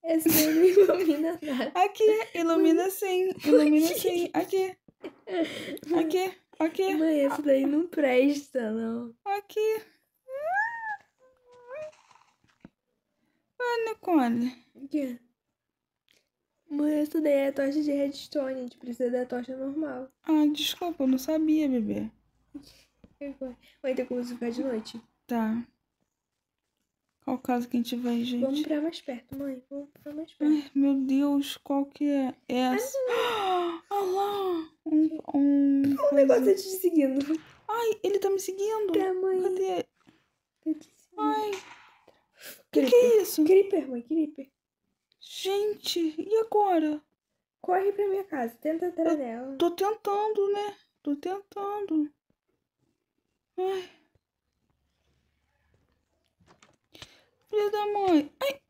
Esse daí não ilumina nada. Aqui, ilumina sim. Ilumina sim. Aqui. Aqui. Aqui. Mãe, esse daí não presta, não. Aqui. Nicole. O quê? Mãe, essa daí é tocha de redstone. A gente precisa da tocha normal. Ah, desculpa, eu não sabia, bebê. Mãe, tem como ficar de noite? Tá. Qual caso que a gente vai, gente? Vamos pra mais perto, mãe. Vamos pra mais perto. Ai, meu Deus, qual que é essa? Olha lá. Um negócio tá te seguindo. Ai, ele tá me seguindo. Tá, mãe. Cadê? Tá te seguindo. Ai. Que é isso? Creeper, mãe, creeper. Gente, e agora? Corre pra minha casa, tenta entrar nela. Tô tentando, né? Tô tentando. Ai. Filha da mãe. Ai.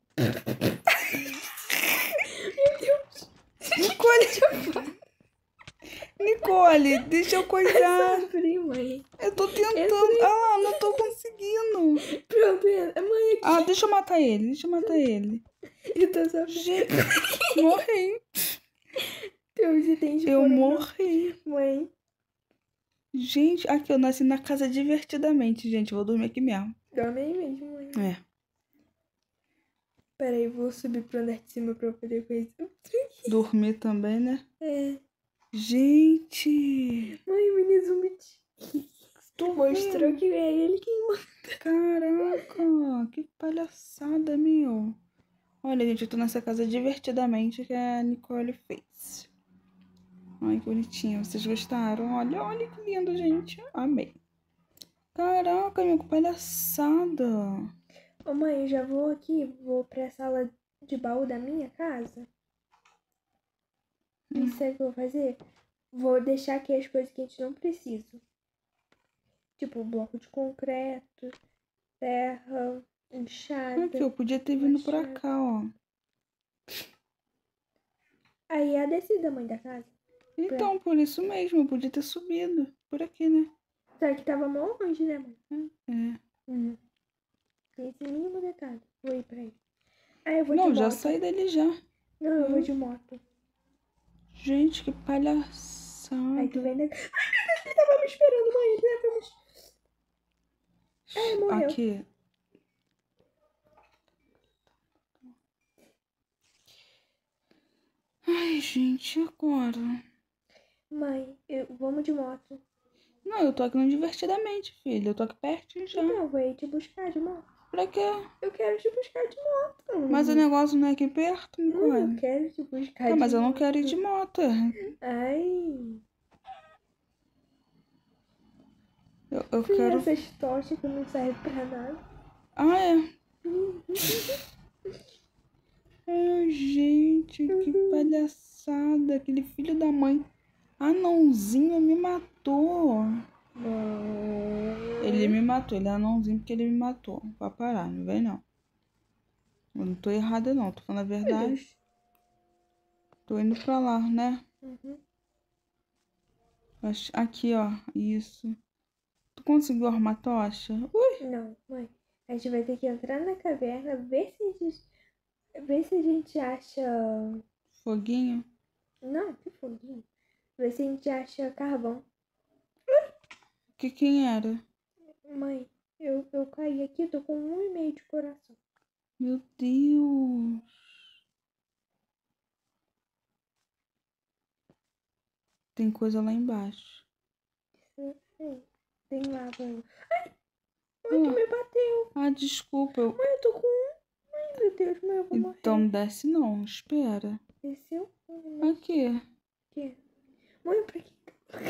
Meu Deus. Nicole. Nicole, deixa eu coisar. Sofri, mãe. Eu tô tentando. Ah, não tô conseguindo. Pronto, mãe, aqui. Ah, deixa eu matar ele. Deixa eu matar ele. Eu tô sofrendo. Gente, morri. Teus itens Eu foram morri. Mãe. Gente, aqui eu nasci na casa divertidamente, gente. Vou dormir aqui mesmo. Dorme aí mesmo, mãe. É. Peraí, vou subir pro andar de cima pra poder conhecer. Dormir também, né? É. Gente. Mãe, o mini zumbi Tu mostrou que é ele quem manda. Caraca, que palhaçada, meu. Olha, gente, eu tô nessa casa divertidamente que a Nicole fez. Ai, que bonitinho. Vocês gostaram? Olha, olha que lindo, gente. Amei. Caraca, meu, que palhaçada. Ô, mãe, eu já vou aqui. Vou pra sala de baú da minha casa. E sabe o que eu vou fazer? Vou deixar aqui as coisas que a gente não precisa. Tipo, bloco de concreto, terra, enxada. Aqui, eu podia ter vindo pra machado. cá, ó. Aí é a descida, mãe, da casa. Então, por isso mesmo, eu podia ter subido. Por aqui, né? Só que tava mó longe, né, mãe? É. Tem esse mínimo detalhe. Vou ir pra aí. Aí eu vou Não, de já moto. saí dele já. Não, eu vou de moto. Gente, que palhaçada. Aí tu vem daqui. Ele tava me esperando, mãe. Ele tava me... Ai, morreu. Aqui. Ai, gente, e agora? Mãe, vamos de moto. Não, eu tô aqui no Divertidamente, filha. Eu tô aqui pertinho já. Então, eu vou ir te buscar de moto. Pra quê? Eu quero te buscar de moto. Mas o negócio não é aqui perto, Não, eu Nicole? quero te buscar Tá, de mas eu não moto. quero ir de moto. Ai. Eu quero... Essas tochas que não servem pra nada. Ah, é. Ai, gente, que palhaçada. Aquele filho da mãe anãozinho me matou. Ele me matou. Ele é anãozinho porque ele me matou. Vai parar, não vem não. Eu não tô errada não, tô falando a verdade. Tô indo pra lá, né? Aqui, ó. Isso. Tu conseguiu arrumar a tocha? Ui! Não, mãe. A gente vai ter que entrar na caverna, ver se a gente acha... Foguinho? Não, que foguinho. Ver se a gente acha carvão. Quem era? Mãe, eu caí aqui, tô com 1,5 de coração. Meu Deus. Tem coisa lá embaixo. Tem lá, mãe. Ai! Mãe, tu me bateu. Ah, desculpa. Mãe, eu tô com... Ai, meu Deus, mãe, eu vou morrer. Então desce não, espera. Desceu? Aqui. Aqui. Mãe, pra que...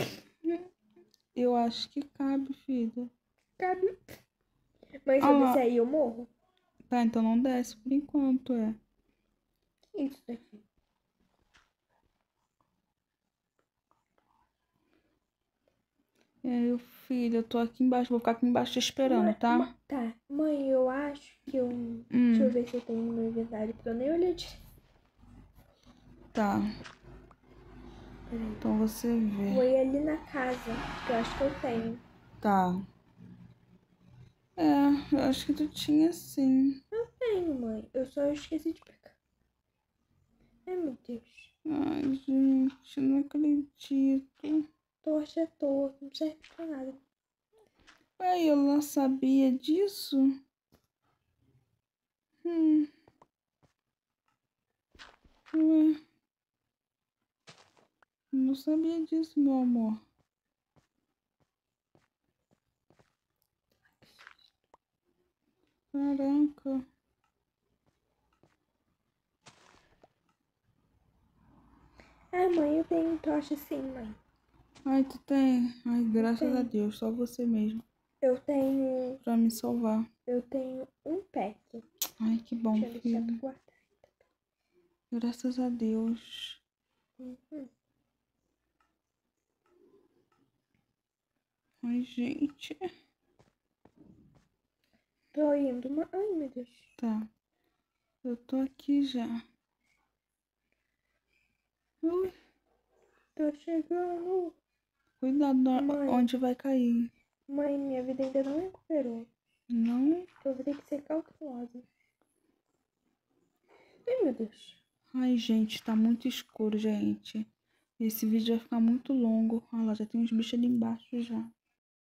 Eu acho que cabe, filha. Cabe. Mãe, se eu descer aí, eu morro? Tá, então não desce por enquanto, é. Que isso daqui? Filho, eu tô aqui embaixo, vou ficar aqui embaixo te esperando, tá? Tá. Mãe, eu acho que eu... Deixa eu ver se eu tenho no meu inventário, porque eu nem olhei de... Tá. Peraí. Então você vê. Vou ir ali na casa, que eu acho que eu tenho. Tá. É, eu acho que tu tinha sim. Eu tenho, mãe. Eu só esqueci de pegar. Ai, meu Deus. Ai, gente, não acredito. Tocha é torto, não serve pra nada. Ai, eu não sabia disso? Ué, não sabia disso, meu amor. Caraca. Ah, mãe, eu tenho tocha sim, mãe. Ai, tu tem? Ai, graças a tenho. Deus, só você mesmo. Eu tenho. Pra me salvar. Eu tenho um pack. Ai, que bom, Deixa eu deixar filho. guardado. Graças a Deus. Uhum. Ai, gente. Tô indo. Ai, meu Deus. Tá. Eu tô aqui já. Ui, Tô chegando. cuidado Mãe. onde vai cair. Mãe, minha vida ainda não recuperou. Não? Eu vou ter que ser cautelosa. Ai, meu Deus. Ai, gente, tá muito escuro, gente. Esse vídeo vai ficar muito longo. Olha lá, já tem uns bichos ali embaixo já.